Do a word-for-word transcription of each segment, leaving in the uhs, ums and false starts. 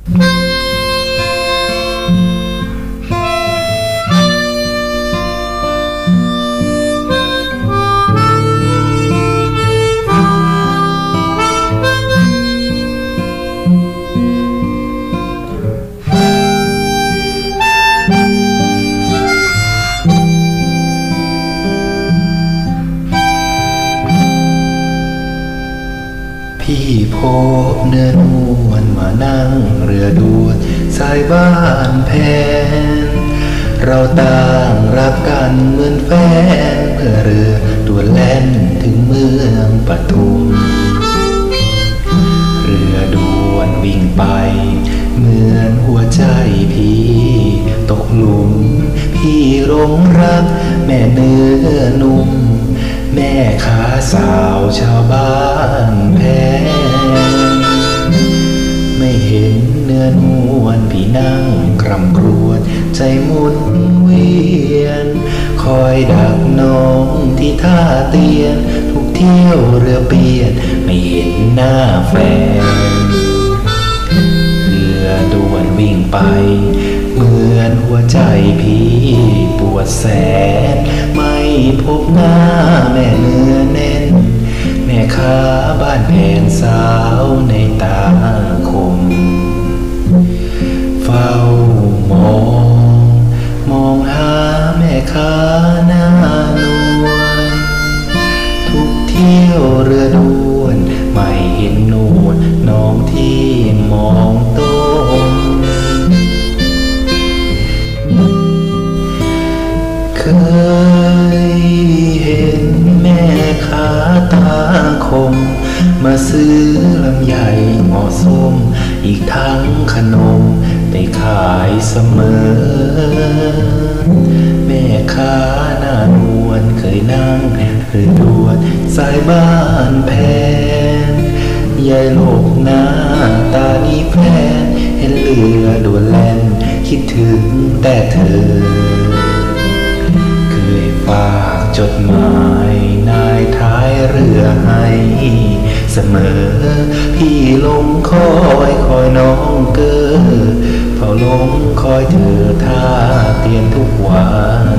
พี่พบเนื้อนวลมานั่งเรือด่วนสายบ้านแพนเราต่างรักกันเหมือนแฟนเมื่อเรือด่วนแล่นถึงเมืองปทุมเรือด่วนวิ่งไปเหมือนหัวใจพี่ตกหลุมพี่หลงรักแม่เนื้อนุ่มแม่ค้าสาวชาวบ้านแพงไม่เห็นเนื้อนวลพี่นั่งคร่ำครวญใจหมุนเวียนคอยดักน้องที่ท่าเตียนทุกเที่ยวเรือเปลี่ยนไม่เห็นหน้าแฟนเรือด่วนวิ่งไปเหมือนหัวใจพี่ปวดแสนไม่พบหน้าแม่เนื้อแน่นแม่ค้าบ้านแพงสาวในตาคมเฝ้ามองมองหาแม่ค้าหน้านวลทุกเที่ยวเรือด่วนไม่เห็นนวลน้องที่มองต้นเคยเห็นแม่ค้าตาคมมาซื้อลำไยเหมาะสมอีกทั้งขนมไปขายเสมอแม่ค้าหน้านวลเคยนั่งเรือด่วนสายบ้านแพนยายโลกหน้าตานีแฟนเห็นเรือด่วนแล่นคิดถึงแต่เธอเคยฝากจดหมายนายท้ายเรือให้เสมอพี่ลงคอยคอยน้องเก้อเฝ้าลงคอยเธอท่าเตียนทุกวัน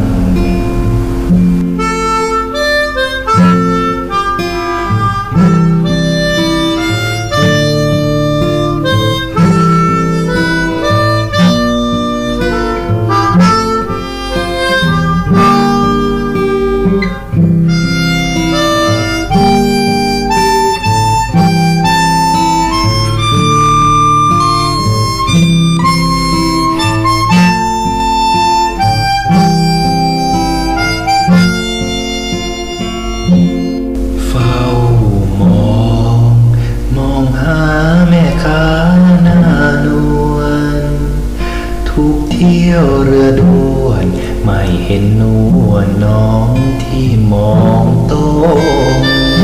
เฝ้ามองมองหาแม่ค้าหน้านวลทุกเที่ยวเรือด่วนไม่เห็นนวลน้องที่มองตรง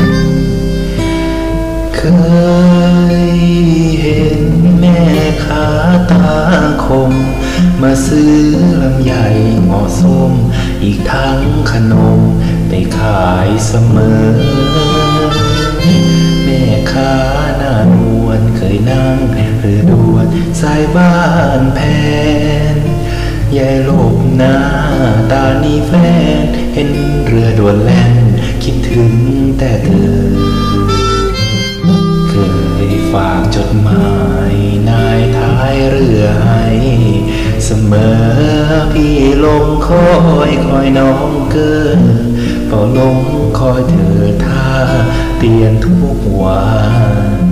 เคยเห็นแม่ค้าตาคมมาซื้อลำไยเหมาะสมอีกทั้งขนมไปขายเสมอแม่ค้าหน้านวลเคยนั่งเรือด่วนสายบ้านแพนยายโลกหน้าตานีแฟนเห็นเรือด่วนแล่นคิดถึงแต่เธอเคยฝากจดหมายนายท้ายเรือให้เสมอพี่ลงคอยคอยน้องเก้อเฝ้าลงคอยเธอท่าเตียนทุกวัน